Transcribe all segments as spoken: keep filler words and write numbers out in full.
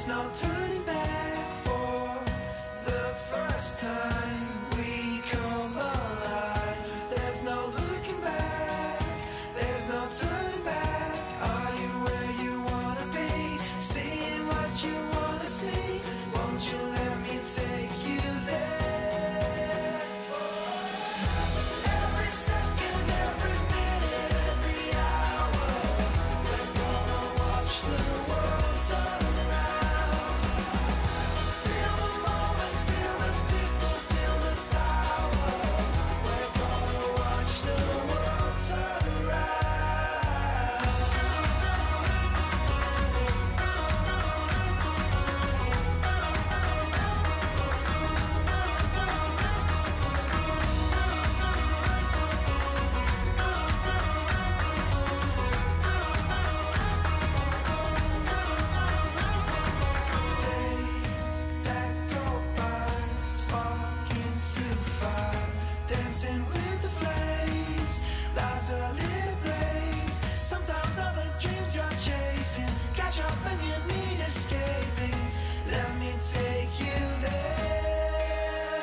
There's no turning back for the first time we come alive. There's no looking back, there's no turning back. Are you where you wanna be? Seeing what you wanna see? Won't you let me take you there? Every second, every minute, every hour, we're gonna watch the world turn around. Feel the moment, feel the people, feel the power. We're gonna watch the world turn around. Days that go by, spark into fire, dancing with the flames, lives a little blaze. Sometimes all the dreams you're chasing catch up and you need escaping. Let me take you there.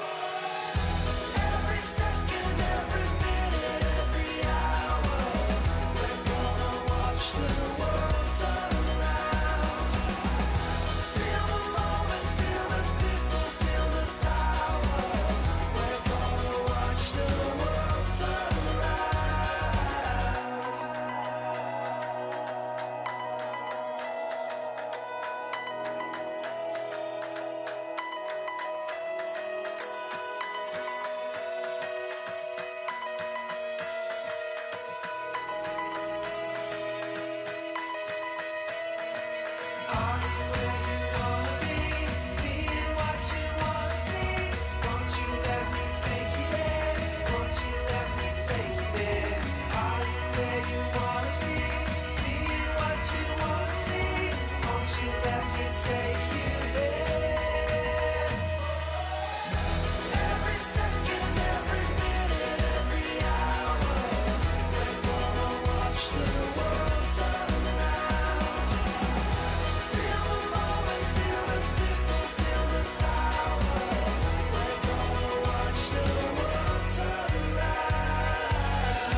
Every second, every minute, every hour, we're gonna watch the world turn around. Feel the moment, feel the people, feel the power. We're gonna watch the world turn around. Are you where you wanna be? Seeing what you wanna see? Won't you let me take you there? Won't you let me take you there? Are you where you wanna be? Seeing what you wanna see? Won't you let me take you there? Every second, every minute, every hour, we're gonna watch the world turn around. Feel the moment, feel the people, feel the power. We're gonna watch the world turn around.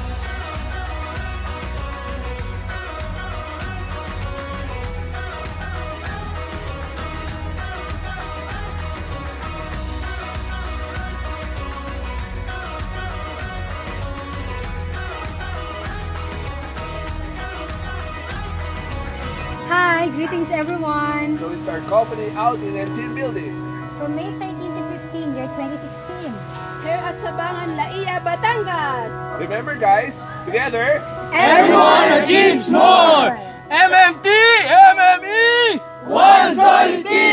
Hi, greetings everyone! So it's our company out in M T building. From May thirteenth to fifteenth, year twenty sixteen. Here at Sabangan, Laiya, Batangas. Remember guys, together, Everyone achieves more! M M T, M M E, One solid team!